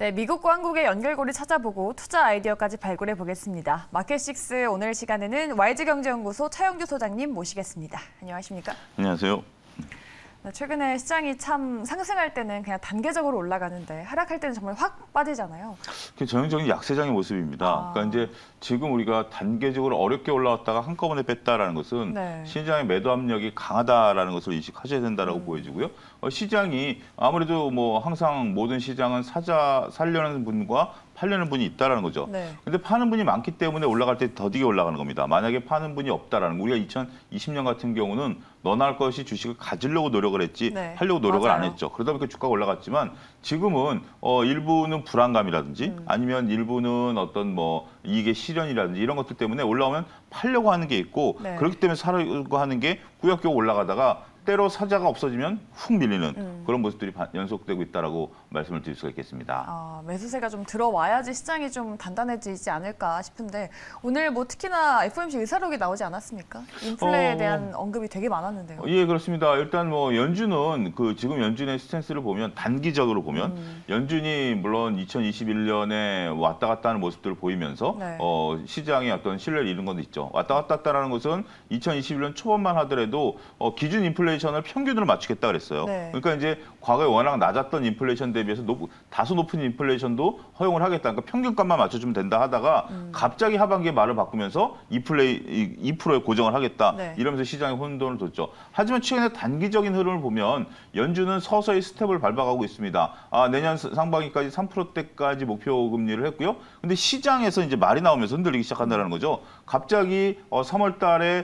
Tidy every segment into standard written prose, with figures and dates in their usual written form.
네, 미국과 한국의 연결고리 찾아보고 투자 아이디어까지 발굴해 보겠습니다. 마켓식스 오늘 시간에는 YG경제연구소 차영규 소장님 모시겠습니다. 안녕하십니까? 안녕하세요. 네, 최근에 시장이 참 상승할 때는 그냥 단계적으로 올라가는데 하락할 때는 정말 확 빠지잖아요. 그게 전형적인 약세장의 모습입니다. 그러니까 이제 지금 우리가 단계적으로 어렵게 올라왔다가 한꺼번에 뺐다라는 것은 네. 시장의 매도 압력이 강하다라는 것을 인식하셔야 된다라고 보여지고요. 시장이 아무래도 뭐 항상 모든 시장은 살려는 분과 팔려는 분이 있다라는 거죠. 네. 근데 파는 분이 많기 때문에 올라갈 때 더디게 올라가는 겁니다. 만약에 파는 분이 없다라는 거. 우리가 2020년 같은 경우는 너나 할 것이 주식을 가지려고 노력을 했지 네. 팔려고 노력을 맞아요. 안 했죠. 그러다 보니까 주가가 올라갔지만 지금은 일부는 불안감이라든지 아니면 일부는 어떤 뭐 이익의 실현이라든지 이런 것들 때문에 올라오면 팔려고 하는 게 있고 네. 그렇기 때문에 사려고 하는 게 꾸역꾸역 올라가다가 때로 사자가 없어지면 훅 밀리는 그런 모습들이 연속되고 있다라고 말씀을 드릴 수가 있겠습니다. 매수세가 좀 들어와야지 시장이 좀 단단해지지 않을까 싶은데 오늘 뭐 특히나 FOMC 의사록이 나오지 않았습니까? 인플레에 대한 언급이 되게 많았는데요. 예, 그렇습니다. 일단 뭐 연준은 지금 연준의 스탠스를 보면 단기적으로 보면 연준이 물론 2021년에 왔다 갔다 하는 모습들을 보이면서 네. 시장의 어떤 신뢰를 잃은 건 있죠. 왔다 갔다 했다라는 것은 2021년 초반만 하더라도 기준 인플레이션을 평균으로 맞추겠다 그랬어요. 네. 그러니까 이제 과거에 워낙 낮았던 인플레이션 대비해서 다소 높은 인플레이션도 허용을 하겠다. 그러니까 평균값만 맞춰주면 된다 하다가 갑자기 하반기에 말을 바꾸면서 2%에 고정을 하겠다. 네. 이러면서 시장에 혼돈을 줬죠. 하지만 최근에 단기적인 흐름을 보면 연준은 서서히 스텝을 밟아가고 있습니다. 내년 상반기까지 3%대까지 목표 금리를 했고요. 근데 시장에서 이제 말이 나오면서 흔들리기 시작한다는 거죠. 갑자기 3월 달에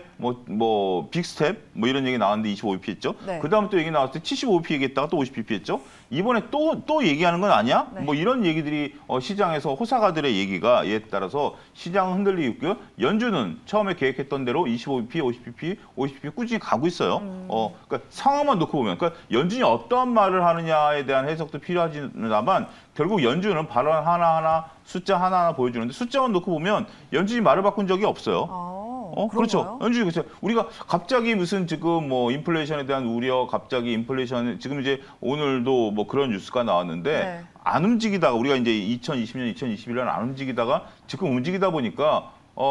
뭐 빅스텝 뭐 이런 얘기 나왔는데 25bp 했죠. 네. 그다음에 또 얘기 나왔을 때 75bp 얘기했다가 또 50bp 했죠. 이번에 또 얘기하는 건 아니야? 네. 뭐 이런 얘기들이 시장에서 호사가들의 얘기가 이에 따라서 시장은 흔들리고 있고요. 연준은 처음에 계획했던 대로 25bp, 50bp 꾸준히 가고 있어요. 그러니까 상황만 놓고 보면 그러니까 연준이 어떠한 말을 하느냐에 대한 해석도 필요하지만 결국 연준은 발언 하나하나 숫자 하나하나 보여주는데 숫자만 놓고 보면 연준이 말을 바꾼 적이 없어요. 그렇죠. 연준이 그렇죠. 우리가 갑자기 무슨 지금 뭐 인플레이션에 대한 우려, 갑자기 인플레이션 지금 이제 오늘도 뭐 그런 뉴스가 나왔는데 네. 안 움직이다가 우리가 이제 2020년, 2021년 안 움직이다가 지금 움직이다 보니까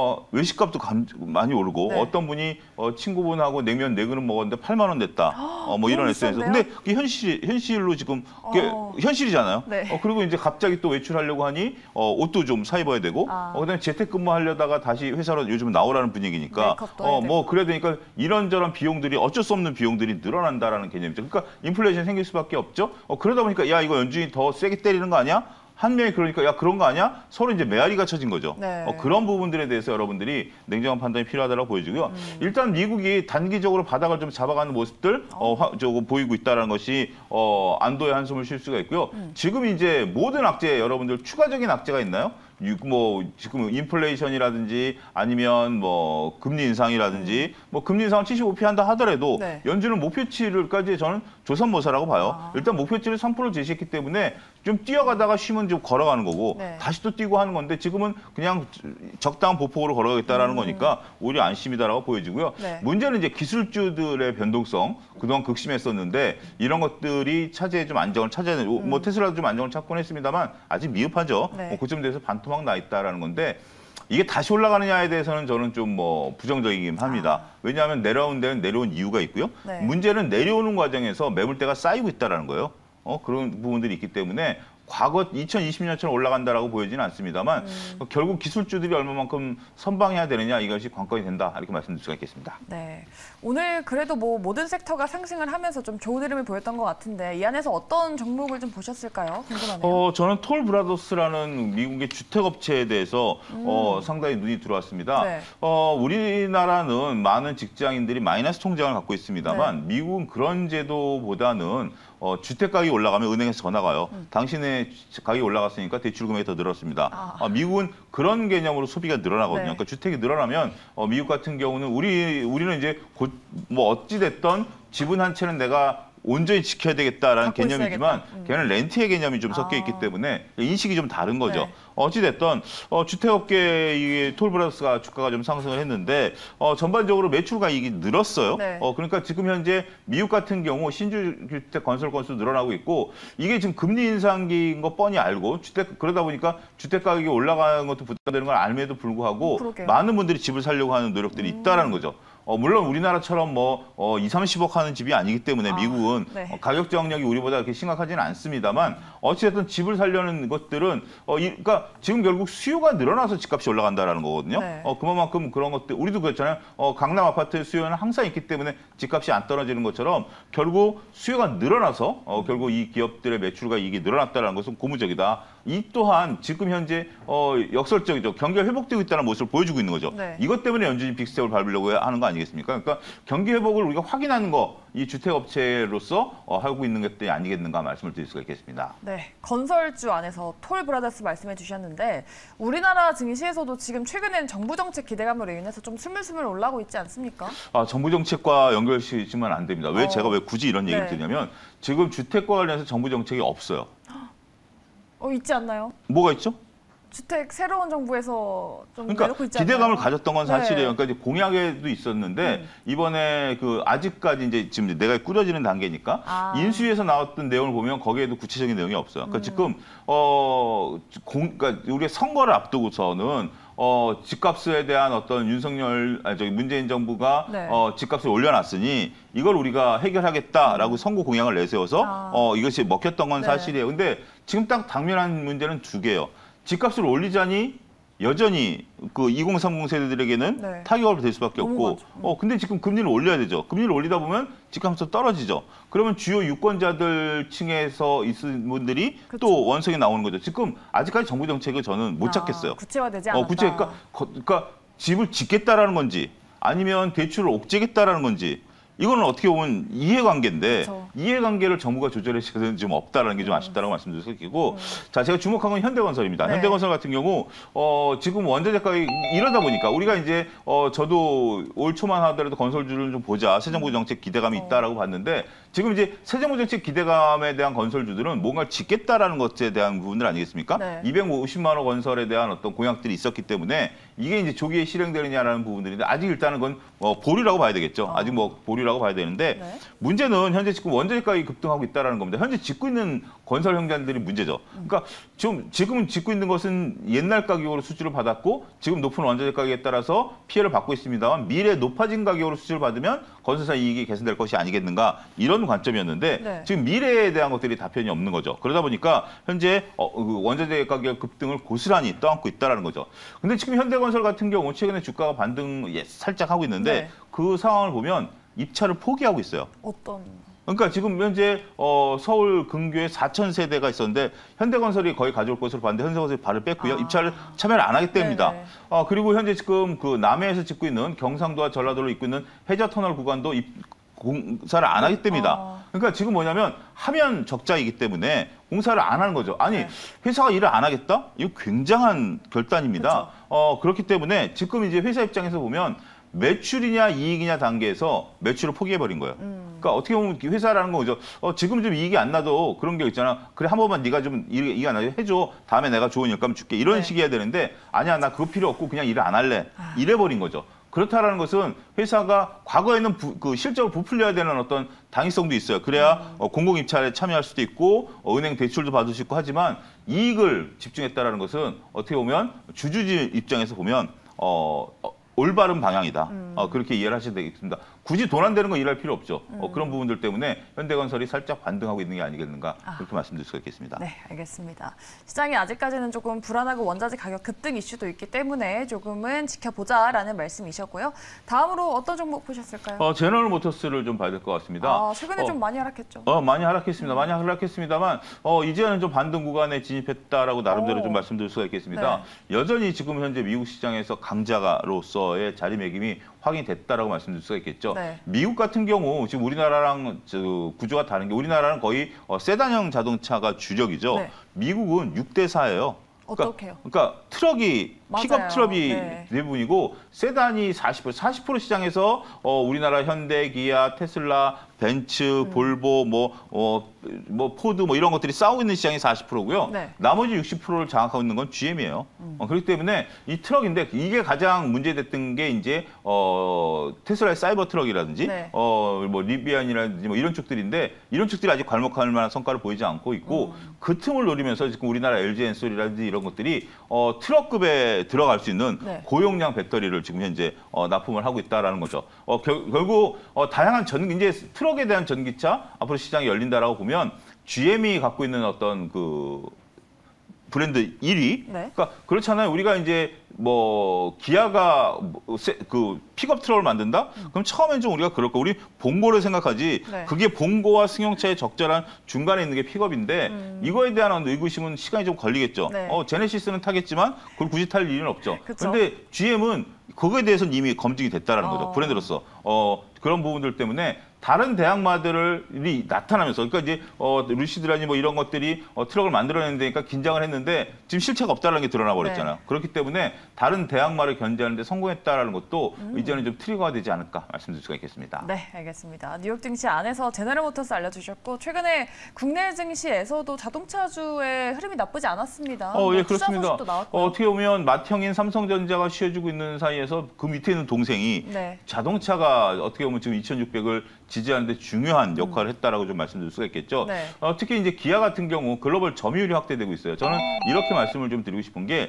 외식값도 많이 오르고 네. 어떤 분이 친구분하고 냉면 4그릇 먹었는데 8만 원 냈다. 뭐 이런 SNS에서. 근데 그게 현실로 지금 그게 현실이잖아요. 네. 그리고 이제 갑자기 또 외출하려고 하니 옷도 좀 사 입어야 되고 그다음에 재택근무 하려다가 다시 회사로 요즘 나오라는 분위기니까 뭐 그래야 되니까 이런저런 비용들이 어쩔 수 없는 비용들이 늘어난다라는 개념이죠. 그러니까 인플레이션 생길 수밖에 없죠. 그러다 보니까 야 이거 연준이 더 세게 때리는 거 아니야? 한 명이 그러니까 야 그런 거 아니야? 서로 이제 메아리가 쳐진 거죠. 네. 그런 부분들에 대해서 여러분들이 냉정한 판단이 필요하다고 보여지고요. 일단 미국이 단기적으로 바닥을 좀 잡아가는 모습들 보이고 있다는 것이 안도의 한숨을 쉴 수가 있고요. 지금 이제 모든 악재 여러분들 추가적인 악재가 있나요? 뭐 지금 인플레이션이라든지 아니면 뭐 금리 인상이라든지 뭐 금리 인상을 75p 한다 하더라도 네. 연준은 목표치를까지 저는 조선모사라고 봐요. 일단 목표치를 3%를 제시했기 때문에 좀 뛰어가다가 쉬면 좀 걸어가는 거고 네. 다시 또 뛰고 하는 건데 지금은 그냥 적당한 보폭으로 걸어가겠다라는 거니까 오히려 안심이다라고 보여지고요. 네. 문제는 이제 기술주들의 변동성 그동안 극심했었는데 이런 것들이 차제에 좀 안정을 찾아야 되는 뭐 테슬라도 좀 안정을 찾곤 했습니다만 아직 미흡하죠. 네. 그 점에서 반토막 나 있다라는 건데 이게 다시 올라가느냐에 대해서는 저는 좀 뭐 부정적이긴 합니다. 왜냐하면 내려온 데는 내려온 이유가 있고요. 네. 문제는 내려오는 과정에서 매물대가 쌓이고 있다라는 거예요. 그런 부분들이 있기 때문에 과거 2020년처럼 올라간다라고 보이지는 않습니다만 결국 기술주들이 얼마만큼 선방해야 되느냐 이것이 관건이 된다 이렇게 말씀드릴 수가 있겠습니다. 네, 오늘 그래도 뭐 모든 섹터가 상승을 하면서 좀 좋은 흐름을 보였던 것 같은데 이 안에서 어떤 종목을 좀 보셨을까요? 궁금하네요. 저는 톨 브라더스라는 미국의 주택업체에 대해서 상당히 눈이 들어왔습니다. 네. 우리나라는 많은 직장인들이 마이너스 통장을 갖고 있습니다만 네. 미국은 그런 제도보다는 주택 가격이 올라가면 은행에서 전화가 와요. 당신의 가격이 올라갔으니까 대출 금액이 더 늘었습니다. 미국은 그런 개념으로 소비가 늘어나거든요. 네. 그러니까 주택이 늘어나면 미국 같은 경우는 우리는 이제 뭐 어찌 됐던 지분 한 채는 내가 온전히 지켜야 되겠다라는 갖고 개념이지만 있어야겠다. 걔는 렌트의 개념이 좀 섞여 있기 때문에 인식이 좀 다른 거죠. 네. 어찌됐든 주택업계 이 톨브라더스가 주가가 좀 상승을 했는데 전반적으로 매출가익이 늘었어요. 네. 그러니까 지금 현재 미국 같은 경우 신주 주택 건설 건수 늘어나고 있고 이게 지금 금리 인상기인 거 뻔히 알고 그러다 보니까 주택 가격이 올라가는 것도 부담되는 걸 알면에도 불구하고 그러게요. 많은 분들이 집을 살려고 하는 노력들이 있다라는 거죠. 물론 우리나라처럼 2, 30억 하는 집이 아니기 때문에 미국은 네. 가격 저항력이 우리보다 그렇게 심각하지는 않습니다만 어찌됐든 집을 살려는 것들은 그러니까 지금 결국 수요가 늘어나서 집값이 올라간다라는 거거든요. 네. 그만큼 그런 것들 우리도 그렇잖아요. 강남 아파트 수요는 항상 있기 때문에 집값이 안 떨어지는 것처럼 결국 수요가 늘어나서 결국 이 기업들의 매출과 이익이 늘어났다는 것은 고무적이다. 이 또한 지금 현재 역설적이죠. 경기가 회복되고 있다는 모습을 보여주고 있는 거죠. 네. 이것 때문에 연준이 빅스텝을 밟으려고 하는 거 아니겠습니까? 그러니까 경기 회복을 우리가 확인하는 거 이 주택업체로서 하고 있는 것들이 아니겠는가 말씀을 드릴 수가 있겠습니다. 네, 건설주 안에서 톨브라더스 말씀해 주셨는데 우리나라 증시에서도 지금 최근엔 정부 정책 기대감으로 인해서 좀 스물스물 올라오고 있지 않습니까? 정부 정책과 연결시키면 안 됩니다. 왜 제가 왜 굳이 이런 얘기를 네. 드냐면 지금 주택과 관련해서 정부 정책이 없어요. 있지 않나요? 뭐가 있죠? 주택 새로운 정부에서 좀 그러니까 내놓고 있지 않나요? 기대감을 가졌던 건 사실이에요. 네. 그러니까 이제 공약에도 있었는데 이번에 아직까지 이제 지금 내가 꾸려지는 단계니까 인수위에서 나왔던 내용을 보면 거기에도 구체적인 내용이 없어요. 그러니까 지금 그러니까 우리가 선거를 앞두고서는 집값에 대한 어떤 문재인 정부가 네. 집값을 올려놨으니 이걸 우리가 해결하겠다라고 선거 공약을 내세워서 이것이 먹혔던 건 네. 사실이에요. 근데 지금 딱 당면한 문제는 두 개예요. 집값을 올리자니 여전히 그 2030 세대들에게는 네. 타격을 될 수밖에 너무 없고 많죠. 근데 지금 금리를 올려야 되죠. 금리를 올리다 보면 집값도 떨어지죠. 그러면 주요 유권자들 층에서 있는 분들이 그쵸. 또 원성이 나오는 거죠. 지금 아직까지 정부 정책을 저는 못 찾겠어요. 구체화되지 않았다. 그러니까 집을 짓겠다라는 건지 아니면 대출을 옥죄겠다라는 건지 이거는 어떻게 보면 이해관계인데 그쵸. 이해관계를 정부가 조절해야 되는 좀 없다라는 게 좀 아쉽다라고 말씀드릴 수 있고 자 제가 주목한 건 현대건설입니다. 네. 현대건설 같은 경우 지금 원자재 가격이 이러다 보니까 우리가 이제 저도 올 초만 하더라도 건설주를 좀 보자 새 정부 정책 기대감이 있다라고 봤는데 지금 이제 새 정부 정책 기대감에 대한 건설주들은 뭔가 짓겠다라는 것에 대한 부분들 아니겠습니까? 네. 250만 원 건설에 대한 어떤 공약들이 있었기 때문에 이게 이제 조기에 실행되느냐라는 부분들인데 아직 일단은 그건 보류라고 봐야 되겠죠. 아직 보류라고 봐야 되는데 네. 문제는 현재 지금 원자재 가격이 급등하고 있다는 겁니다. 현재 짓고 있는 건설 현장들이 문제죠. 그러니까 지금 짓고 있는 것은 옛날 가격으로 수주를 받았고 지금 높은 원자재 가격에 따라서 피해를 받고 있습니다만 미래 높아진 가격으로 수주를 받으면 건설사 이익이 개선될 것이 아니겠는가 이런 관점이었는데 네. 지금 미래에 대한 것들이 답변이 없는 거죠. 그러다 보니까 현재 그 원자재 가격 급등을 고스란히 떠안고 있다는 거죠. 근데 지금 현대건설 같은 경우 최근에 주가가 반등 살짝 하고 있는데 네. 그 상황을 보면 입찰을 포기하고 있어요. 어떤? 그러니까 지금 현재 서울 근교에 4,000세대가 있었는데 현대건설이 거의 가져올 것으로 봤는데 현대건설이 발을 뺐고요. 입찰을 참여를 안 하겠답니다. 네네. 그리고 현재 지금 그 남해에서 짓고 있는 경상도와 전라도로 있고 있는 해저터널 구간도 공사를 안 하겠답니다. 그러니까 지금 뭐냐면 하면 적자이기 때문에 공사를 안 하는 거죠. 아니 네. 회사가 일을 안 하겠다? 이거 굉장한 결단입니다. 그렇기 때문에 지금 이제 회사 입장에서 보면 매출이냐 이익이냐 단계에서 매출을 포기해버린 거예요. 그러니까 어떻게 보면 회사라는 거죠. 지금 좀 이익이 안 나도 그런 게 있잖아. 그래 한 번만 네가 좀 이익 안 나게 해줘. 다음에 내가 좋은 일감 줄게. 이런 네. 식이 해야 되는데 아니야 나 그거 필요 없고 그냥 일을 안 할래. 이래버린 거죠. 그렇다라는 것은 회사가 과거에는 실적을 부풀려야 되는 어떤 당위성도 있어요. 그래야 공공 입찰에 참여할 수도 있고 은행 대출도 받을 수 있고 하지만 이익을 집중했다라는 것은 어떻게 보면 주주지 입장에서 보면 올바른 방향이다. 그렇게 이해를 하셔야 되겠습니다. 굳이 돈 안 되는 거 일할 필요 없죠. 그런 부분들 때문에 현대건설이 살짝 반등하고 있는 게 아니겠는가 그렇게 말씀드릴 수가 있겠습니다. 네, 알겠습니다. 시장이 아직까지는 조금 불안하고 원자재 가격 급등 이슈도 있기 때문에 조금은 지켜보자라는 말씀이셨고요. 다음으로 어떤 종목 보셨을까요? 제너럴 모터스를 좀 봐야 될 것 같습니다. 최근에 좀 많이 하락했죠. 많이 하락했습니다. 많이 하락했습니다만 이제는 좀 반등 구간에 진입했다라고 나름대로 좀 말씀드릴 수가 있겠습니다. 네. 여전히 지금 현재 미국 시장에서 강자로서의 자리매김이 확인됐다라고 말씀드릴 수가 있겠죠. 네. 미국 같은 경우 지금 우리나라랑 구조가 다른 게 우리나라는 거의 세단형 자동차가 주력이죠. 네. 미국은 6대4예요. 어떻게요? 그러니까 트럭이 픽업 맞아요. 트럭이 네. 대부분이고 세단이 40% 시장에서 우리나라 현대, 기아, 테슬라, 벤츠, 볼보, 뭐 포드 뭐 이런 것들이 싸우고 있는 시장이 40%고요. 네. 나머지 60%를 장악하고 있는 건 GM이에요. 그렇기 때문에 이 트럭인데 이게 가장 문제됐던 게 이제 테슬라의 사이버 트럭이라든지 네. 뭐 리비안이라든지 뭐 이런 쪽들인데 이런 쪽들이 아직 괄목할 만한 성과를 보이지 않고 있고 그 틈을 노리면서 지금 우리나라 LG 엔솔이라든지 이런 것들이 트럭급에 들어갈 수 있는 네. 고용량 배터리를 지금 현재 납품을 하고 있다라는 거죠. 결국 다양한 이제 트럭에 대한 전기차 앞으로 시장이 열린다라고 보면 GM이 갖고 있는 어떤 그 브랜드 1위. 네. 그러니까 그렇잖아요. 우리가 이제 뭐 기아가 그 픽업 트럭을 만든다? 그럼 처음엔 좀 우리가 그럴 거 우리 봉고를 생각하지. 네. 그게 봉고와 승용차의 적절한 중간에 있는 게 픽업인데 이거에 대한 의구심은 시간이 좀 걸리겠죠. 네. 제네시스는 타겠지만 그걸 굳이 탈 일은 없죠. 그쵸. 근데 GM은 그거에 대해서는 이미 검증이 됐다라는 거죠. 브랜드로서. 그런 부분들 때문에 다른 대항마들이 나타나면서 그러니까 이제 루시드라니 뭐 이런 것들이 트럭을 만들어내는 데니까 긴장을 했는데 지금 실체가 없다는 게 드러나 버렸잖아요. 네. 그렇기 때문에 다른 대항마를 견제하는 데 성공했다라는 것도 이제는 좀 트리거가 되지 않을까 말씀드릴 수가 있겠습니다. 네, 알겠습니다. 뉴욕 증시 안에서 제너럴 모터스 알려주셨고 최근에 국내 증시에서도 자동차주의 흐름이 나쁘지 않았습니다. 예, 투자 그렇습니다. 소식도 나왔고요. 어떻게 보면 맏형인 삼성전자가 쉬어주고 있는 사이에서 그 밑에 있는 동생이 네. 자동차가 어떻게 보면 지금 2600을 지지하는 데 중요한 역할을 했다라고 좀 말씀드릴 수가 있겠죠. 네. 특히 이제 기아 같은 경우 글로벌 점유율이 확대되고 있어요. 저는 이렇게 말씀을 좀 드리고 싶은 게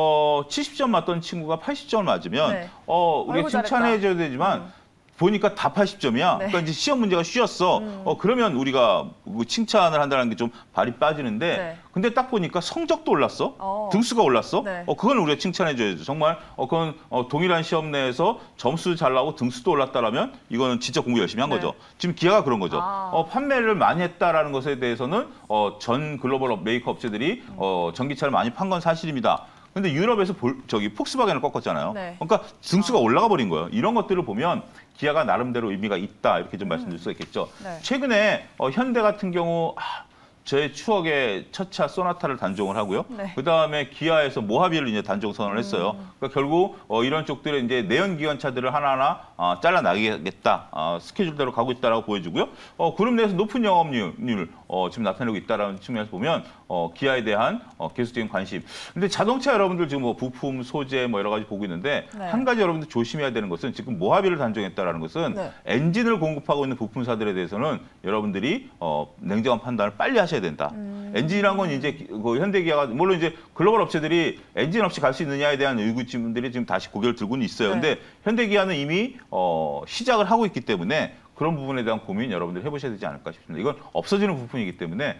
70점 맞던 친구가 80점을 맞으면 네. 우리가 아이고, 칭찬해줘야 되지만 보니까 다 80점이야. 네. 그러니까 이제 시험 문제가 쉬웠어. 그러면 우리가 칭찬을 한다는 게 좀 발이 빠지는데 네. 근데 딱 보니까 성적도 올랐어. 등 등수가 올랐어. 네. 그건 우리가 칭찬해줘야죠. 정말 그건 동일한 시험 내에서 점수 잘 나오고 등수도 올랐다라면 이거는 진짜 공부 열심히 한 네. 거죠. 지금 기아가 그런 거죠. 아. 판매를 많이 했다라는 것에 대해서는 전 글로벌 메이커 업체들이 전기차를 많이 판 건 사실입니다. 근데 유럽에서 폭스바겐을 꺾었잖아요. 네. 그러니까 등수가 올라가 버린 거예요. 이런 것들을 보면 기아가 나름대로 의미가 있다 이렇게 좀 말씀드릴 수가 있겠죠. 네. 최근에 현대 같은 경우 제 추억의 첫 차 소나타를 단종을 하고요. 네. 그다음에 기아에서 모하비를 이제 단종 선언을 했어요. 그러니까 결국 이런 쪽들의 이제 내연기관 차들을 하나하나 잘라나가겠다. 스케줄대로 가고 있다라고 보여주고요. 그룹 내에서 높은 영업률 지금 나타내고 있다라는 측면에서 보면 기아에 대한 계속적인 관심. 근데 자동차 여러분들 지금 뭐 부품, 소재 뭐 여러 가지 보고 있는데 네. 한 가지 여러분들 조심해야 되는 것은 지금 모하비를 단종했다라는 것은 네. 엔진을 공급하고 있는 부품사들에 대해서는 여러분들이 냉정한 판단을 빨리 하셔야 된다. 엔진이란 건 이제 그 현대기아가 물론 이제 글로벌 업체들이 엔진 없이 갈 수 있느냐에 대한 의구심들이 지금 다시 고개를 들고는 있어요. 네. 근데 현대기아는 이미 시작을 하고 있기 때문에 그런 부분에 대한 고민 여러분들 해보셔야 되지 않을까 싶습니다. 이건 없어지는 부품이기 때문에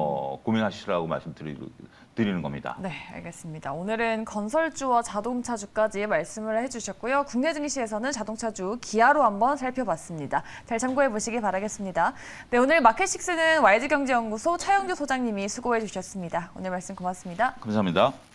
고민하시라고 말씀드리는 겁니다. 네, 알겠습니다. 오늘은 건설주와 자동차주까지 말씀을 해주셨고요. 국내 증시에서는 자동차주 기아로 한번 살펴봤습니다. 잘 참고해 보시기 바라겠습니다. 네, 오늘 마켓식스는 YG경제연구소 차영규 소장님이 수고해 주셨습니다. 오늘 말씀 고맙습니다. 감사합니다.